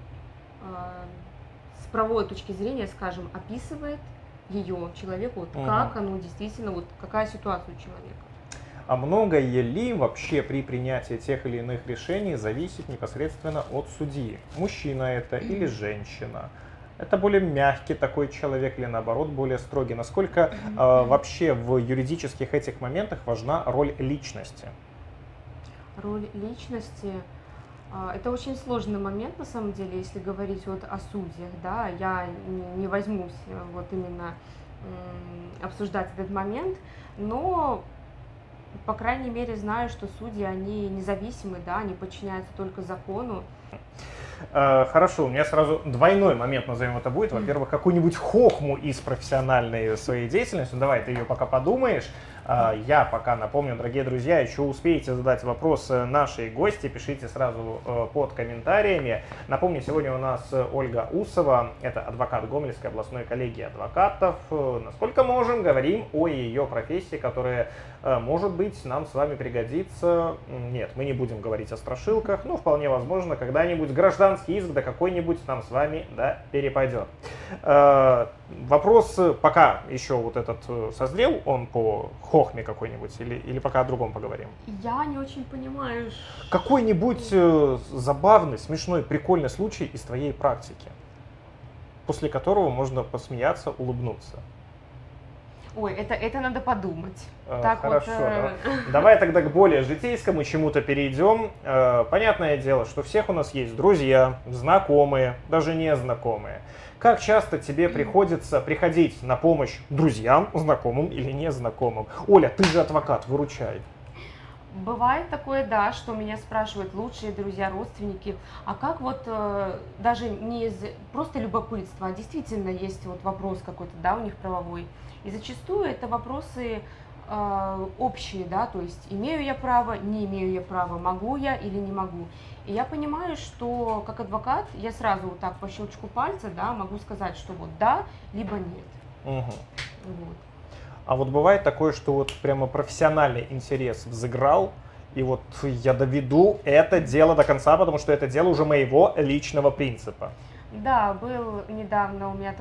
Speaker 2: с правовой точки зрения, скажем, описывает ее человеку, вот, как оно действительно, вот какая ситуация у человека.
Speaker 1: А многое ли вообще при принятии тех или иных решений зависит непосредственно от судьи? Мужчина это или женщина? Это более мягкий такой человек или наоборот более строгий? Насколько вообще в юридических этих моментах важна роль личности?
Speaker 2: Роль личности — это очень сложный момент, на самом деле, если говорить вот о судьях, да, я не возьмусь вот именно обсуждать этот момент, но, по крайней мере, знаю, что судьи, они независимы, да, они подчиняются только закону.
Speaker 1: Хорошо, у меня сразу двойной момент, назовем это будет. Во-первых, какую-нибудь хохму из профессиональной своей деятельности. Давай, ты ее пока подумаешь. Я пока напомню, дорогие друзья, еще успеете задать вопросы нашей гости, пишите сразу под комментариями. Напомню, сегодня у нас Ольга Усова, это адвокат Гомельской областной коллегии адвокатов. Насколько можем, говорим о ее профессии, которая, может быть, нам с вами пригодится. Нет, мы не будем говорить о страшилках, но вполне возможно, когда-нибудь гражданский иск да какой-нибудь нам с вами да перепадет. Вопрос, пока еще вот этот созрел, он по хохме какой-нибудь, или пока о другом поговорим?
Speaker 2: Я не очень понимаю.
Speaker 1: Какой-нибудь забавный, смешной, прикольный случай из твоей практики, после которого можно посмеяться, улыбнуться.
Speaker 2: Ой, это надо подумать.
Speaker 1: Хорошо. Давай тогда к более житейскому чему-то перейдем. Понятное дело, что всех у нас есть друзья, знакомые, даже незнакомые. Как часто тебе приходится приходить на помощь друзьям, знакомым или незнакомым? Оля, ты же адвокат, выручай.
Speaker 2: Бывает такое, да, что меня спрашивают лучшие друзья, родственники, а как вот даже не из просто любопытства, а действительно есть вот вопрос какой-то, да, у них правовой. И зачастую это вопросы общие, да, то есть имею я право, не имею я права, могу я или не могу. И я понимаю, что как адвокат я сразу вот так по щелчку пальца, да, могу сказать, что вот да, либо нет.
Speaker 1: Угу.
Speaker 2: Вот.
Speaker 1: А вот бывает такое, что вот прямо профессиональный интерес взыграл, и вот я доведу это дело до конца, потому что это дело уже моего личного принципа.
Speaker 2: Да, был недавно у меня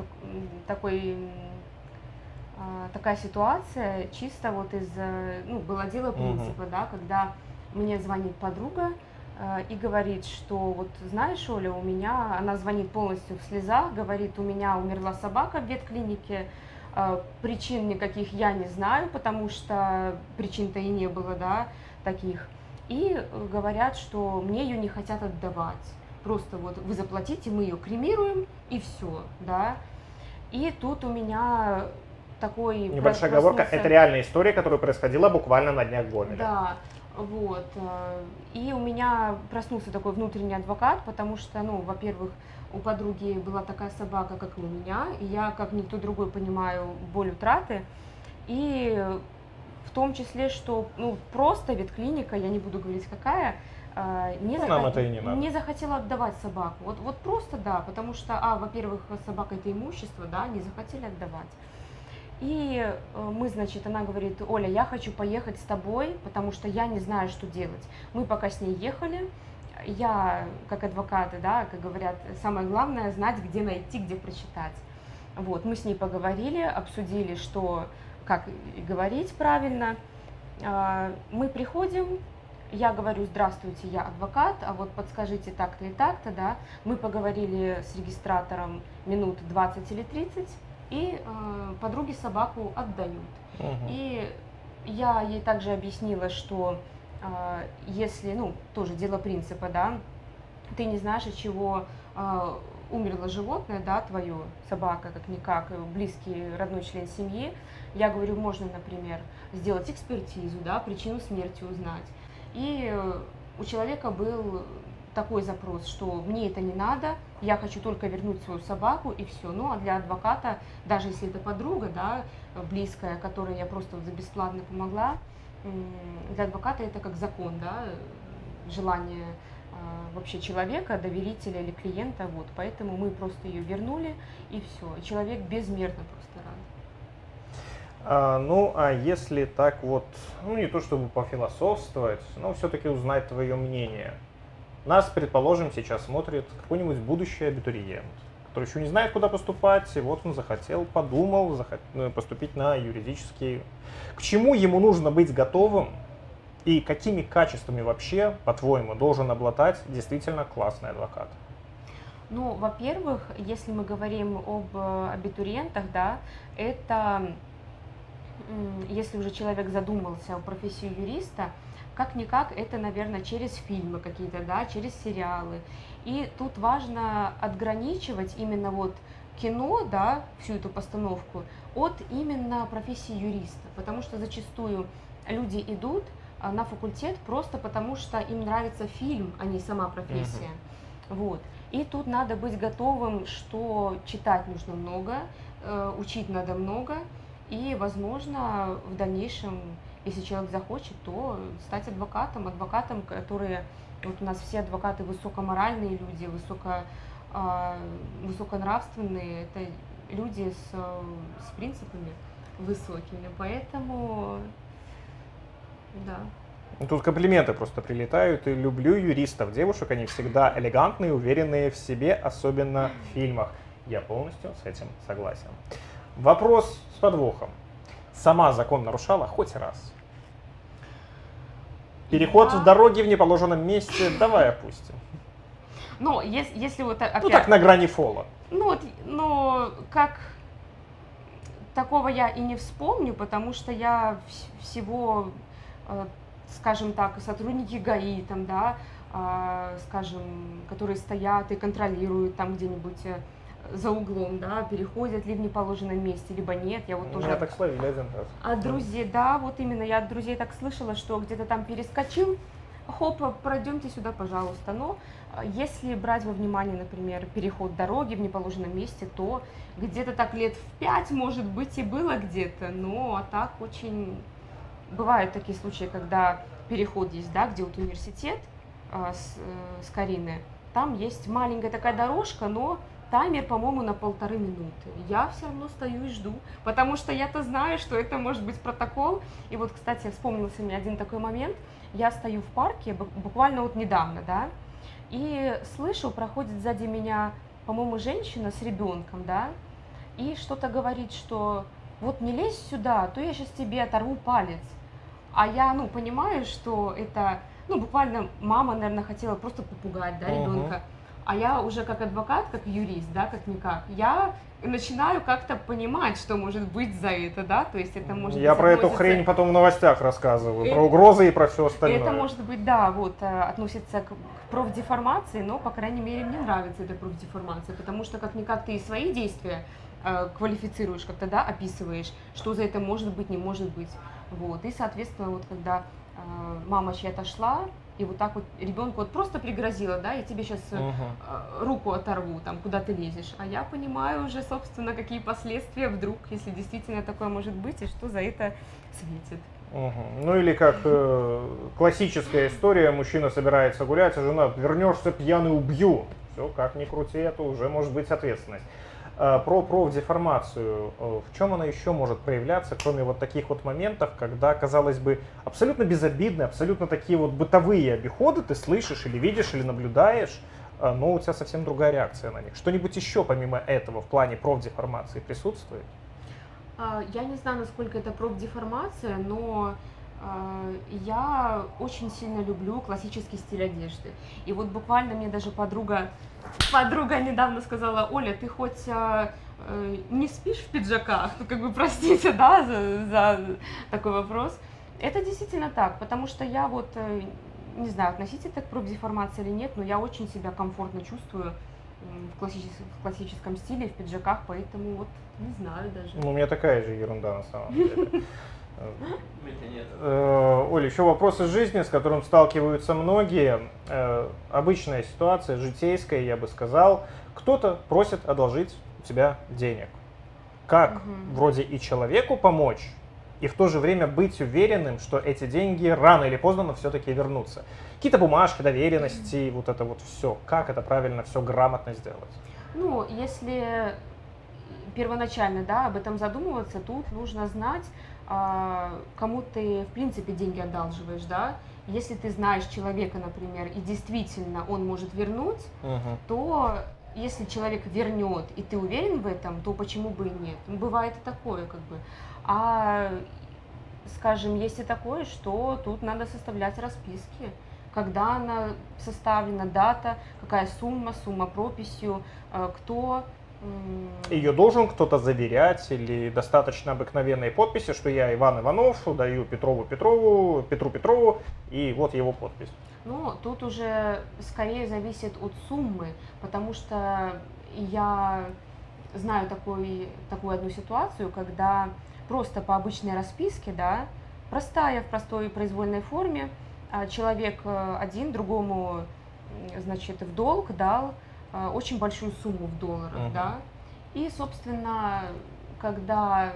Speaker 2: такая ситуация, чисто вот из, ну, было дело принципа, да, когда мне звонит подруга и говорит, что вот знаешь, Оля, у меня, она звонит полностью в слезах, говорит, у меня умерла собака в ветклинике, причин никаких я не знаю, потому что причин-то и не было, да, таких. И говорят, что мне ее не хотят отдавать. Просто вот вы заплатите, мы ее кремируем, и все, да. И тут у меня такой...
Speaker 1: Небольшая оговорка, это реальная история, которая происходила буквально на днях в Гомеле.
Speaker 2: Да, вот. И у меня проснулся такой внутренний адвокат, потому что, ну, во-первых, у подруги была такая собака, как и у меня, и я, как никто другой, понимаю боль утраты. И в том числе, что, ну, просто ветклиника, я не буду говорить какая, не захотела отдавать собаку. Вот просто да, потому что, во-первых, собака это имущество, да, не захотели отдавать. И мы, значит, она говорит, Оля, я хочу поехать с тобой, потому что я не знаю, что делать. Мы пока с ней ехали, я, как адвокаты, да, как говорят, самое главное знать, где найти, где прочитать. Вот, мы с ней поговорили, обсудили, что, как говорить правильно. Мы приходим, я говорю, здравствуйте, я адвокат, а вот подскажите так-то и так-то, да. Мы поговорили с регистратором минут 20 или 30, и подруге собаку отдают. И я ей также объяснила, что если, ну, тоже дело принципа, да, ты не знаешь, от чего умерло животное, да, твое, собака, как-никак, близкий, родной член семьи, я говорю, можно, например, сделать экспертизу, да, причину смерти узнать. И у человека был такой запрос, что мне это не надо, я хочу только вернуть свою собаку и все. Ну а для адвоката, даже если это подруга, да, близкая, которой я просто вот за бесплатно помогла, для адвоката это как закон, да, желание вообще человека, доверителя или клиента, вот, поэтому мы просто ее вернули и все. Человек безмерно просто рад.
Speaker 1: Ну, а если так вот, ну не то чтобы пофилософствовать, но все-таки узнать твое мнение. Нас, предположим, сейчас смотрит какой-нибудь будущий абитуриент, который еще не знает, куда поступать, и вот он захотел, подумал поступить на юридический. К чему ему нужно быть готовым и какими качествами вообще, по-твоему, должен обладать действительно классный адвокат?
Speaker 2: Ну, во-первых, если мы говорим об абитуриентах, да, это если уже человек задумался о профессии юриста, как-никак это, наверное, через фильмы какие-то, да, через сериалы. И тут важно отграничивать именно вот кино, да, всю эту постановку от именно профессии юриста, потому что зачастую люди идут на факультет просто потому, что им нравится фильм, а не сама профессия. Вот. И тут надо быть готовым, что читать нужно много, учить надо много, и, возможно, в дальнейшем, если человек захочет, то стать адвокатом, которые, вот у нас все адвокаты высокоморальные люди, высоконравственные, это люди с принципами высокими, поэтому, да.
Speaker 1: Тут комплименты просто прилетают, и люблю юристов, девушек, они всегда элегантные, уверенные в себе, особенно в фильмах. Я полностью с этим согласен. Вопрос с подвохом. Сама закон нарушала хоть раз? Переход в дороге в неположенном месте давай опустим.
Speaker 2: Ну, если вот опять...
Speaker 1: Ну, так на грани фола.
Speaker 2: Ну, вот, ну, как... Такого я и не вспомню, потому что я всего, скажем так, сотрудники ГАИ, там, да, скажем, которые стоят и контролируют там где-нибудь за углом, да, переходят ли в неположенном месте, либо нет. Я вот тоже...
Speaker 1: Меня так словили один раз.
Speaker 2: От друзей, да, вот именно, я от друзей так слышала, что где-то там перескочил, хоп, пройдемте сюда, пожалуйста. Но если брать во внимание, например, переход дороги в неположенном месте, то где-то так лет в 5, может быть, и было где-то, но а так очень... Бывают такие случаи, когда переход есть, да, где вот университет с Карины, там есть маленькая такая дорожка, но таймер, по-моему, на 1,5 минуты. Я все равно стою и жду, потому что я-то знаю, что это может быть протокол. И вот, кстати, вспомнился мне один такой момент. Я стою в парке, буквально вот недавно, да, и слышу, проходит сзади меня, по-моему, женщина с ребенком, да, и что-то говорит, что вот не лезь сюда, а то я сейчас тебе оторву палец. А я, ну, понимаю, что это, ну, буквально мама, наверное, хотела просто попугать, да, ребенка. А я уже как адвокат, как юрист, да, как-никак, я начинаю как-то понимать, что может быть за это, да, то есть это может
Speaker 1: Я
Speaker 2: быть...
Speaker 1: про эту хрень потом в новостях рассказываю, про угрозы и про все остальное.
Speaker 2: Это может быть, да, вот, относится к профдеформации, но, по крайней мере, мне нравится эта профдеформация, потому что как-никак ты и свои действия квалифицируешь как-то, да, описываешь, что за это может быть, не может быть, вот, и, соответственно, вот когда мама чья-то шла, и вот так вот ребенку вот просто пригрозила, да, я тебе сейчас руку оторву, там, куда ты лезешь. А я понимаю уже, собственно, какие последствия вдруг, если действительно такое может быть, и что за это светит.
Speaker 1: Ну или как классическая история, мужчина собирается гулять, а жена: вернешься пьяный, убью. Все, как ни крути, это уже может быть ответственность. Про профдеформацию, в чем она еще может проявляться, кроме вот таких вот моментов, когда, казалось бы, абсолютно безобидные, абсолютно такие вот бытовые обиходы ты слышишь или видишь, или наблюдаешь, но у тебя совсем другая реакция на них. Что-нибудь еще помимо этого в плане профдеформации присутствует?
Speaker 2: Я не знаю, насколько это профдеформация, но я очень сильно люблю классический стиль одежды. И вот буквально мне даже подруга недавно сказала: Оля, ты хоть не спишь в пиджаках? Ну, как бы, простите, да, за такой вопрос. Это действительно так, потому что я вот, не знаю, относиться это к профдеформации или нет, но я очень себя комфортно чувствую в классическом стиле, в пиджаках, поэтому вот не знаю даже.
Speaker 1: Ну, у меня такая же ерунда на самом деле. Оля, еще вопрос из жизни, с которым сталкиваются многие. Обычная ситуация, житейская, я бы сказал. Кто-то просит одолжить у тебя денег. Как вроде и человеку помочь, и в то же время быть уверенным, что эти деньги рано или поздно, но все-таки вернутся? Какие-то бумажки, доверенности, вот это вот все. Как это правильно все грамотно сделать?
Speaker 2: Ну, если первоначально, да, об этом задумываться, тут нужно знать, кому ты, в принципе, деньги одалживаешь, да. Если ты знаешь человека, например, и действительно он может вернуть, то если человек вернет, и ты уверен в этом, то почему бы и нет? Бывает и такое, как бы. А, скажем, есть и такое, что тут надо составлять расписки, когда она составлена, дата, какая сумма прописью, кто...
Speaker 1: Ее должен кто-то заверять или достаточно обыкновенной подписи, что я Иван Иванов, даю Петру Петрову, и вот его подпись?
Speaker 2: Ну, тут уже скорее зависит от суммы, потому что я знаю такую одну ситуацию, когда просто по обычной расписке, да, в простой произвольной форме, человек один другому, значит, в долг дал очень большую сумму в долларах, да, и, собственно, когда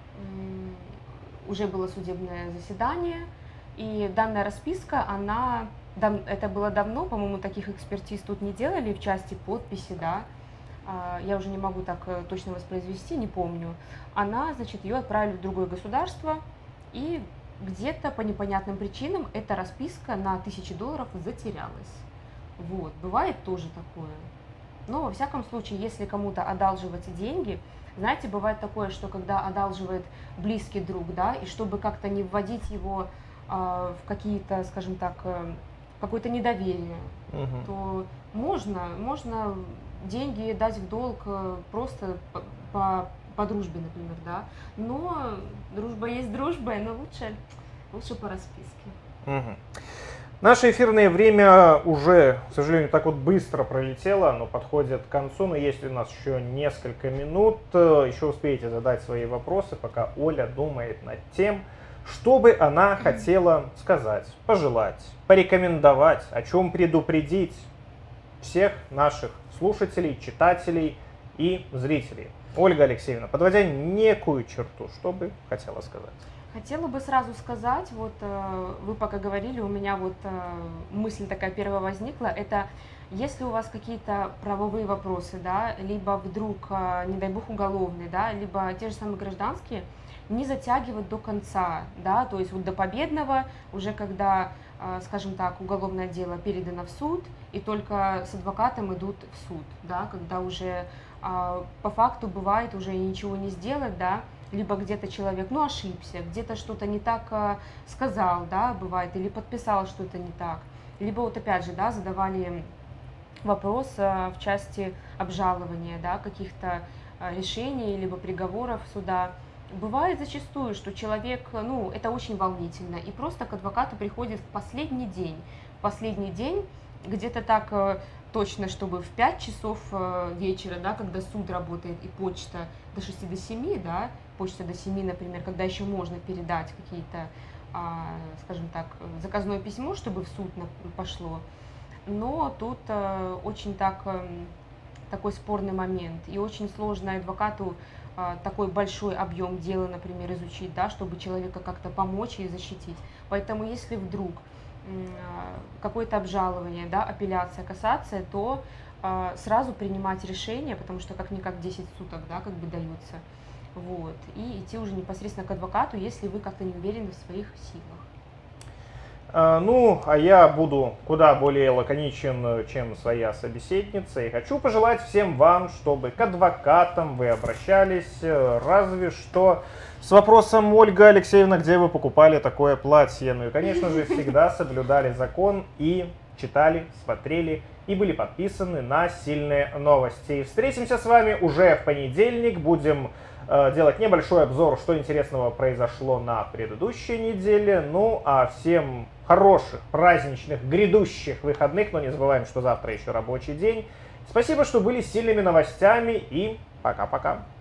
Speaker 2: уже было судебное заседание, и данная расписка, это было давно, по-моему, таких экспертиз тут не делали в части подписи, да, я уже не могу так точно воспроизвести, не помню, значит, ее отправили в другое государство, и где-то по непонятным причинам эта расписка на $1000 затерялась. Вот, бывает тоже такое. Но, во всяком случае, если кому-то одалживать деньги, знаете, бывает такое, что когда одалживает близкий друг, да, и чтобы как-то не вводить его в какие-то, скажем так, какое-то недоверие,
Speaker 1: Мгм.
Speaker 2: то можно деньги дать в долг просто по дружбе, например, да. Но дружба есть дружба, но лучше по расписке.
Speaker 1: Мгм. Наше эфирное время уже, к сожалению, так вот быстро пролетело, оно подходит к концу, но есть у нас еще несколько минут, еще успеете задать свои вопросы, пока Оля думает над тем, что бы она хотела сказать, пожелать, порекомендовать, о чем предупредить всех наших слушателей, читателей и зрителей. Ольга Алексеевна, подводя некую черту, что бы хотела сказать?
Speaker 2: Хотела бы сразу сказать, вот вы пока говорили, у меня вот мысль такая первая возникла, это если у вас какие-то правовые вопросы, да, либо вдруг, не дай бог, уголовные, да, либо те же самые гражданские, не затягивать до конца, да, то есть вот до победного, уже когда, скажем так, уголовное дело передано в суд, и только с адвокатом идут в суд, да, когда уже по факту бывает уже ничего не сделать, да, либо где-то человек, ну, ошибся, где-то что-то не так сказал, да, бывает, или подписал что-то не так, либо вот опять же, да, задавали вопрос в части обжалования, да, каких-то решений, либо приговоров суда. Бывает зачастую, что человек, ну, это очень волнительно, и просто к адвокату приходит в последний день, где-то так точно, чтобы в 5 часов вечера, да, когда суд работает и почта до 6 до 7, да, почта до 7, например, когда еще можно передать какие-то, скажем так, заказное письмо, чтобы в суд пошло. Но тут очень такой спорный момент, и очень сложно адвокату такой большой объем дела, например, изучить, да, чтобы человека как-то помочь и защитить. Поэтому если вдруг какое-то обжалование, да, апелляция, кассация, то сразу принимать решение, потому что как-никак 10 суток, да, как бы дается, вот, и идти уже непосредственно к адвокату, если вы как-то не уверены в своих силах.
Speaker 1: Ну, а я буду куда более лаконичен, чем своя собеседница, и хочу пожелать всем вам, чтобы к адвокатам вы обращались разве что с вопросом: Ольга Алексеевна, где вы покупали такое платье? Ну и, конечно же, всегда соблюдали закон и читали, смотрели и были подписаны на «Сильные новости». Встретимся с вами уже в понедельник, будем делать небольшой обзор, что интересного произошло на предыдущей неделе. Ну а всем хороших, праздничных, грядущих выходных, но не забываем, что завтра еще рабочий день. Спасибо, что были с сильными новостями, и пока-пока.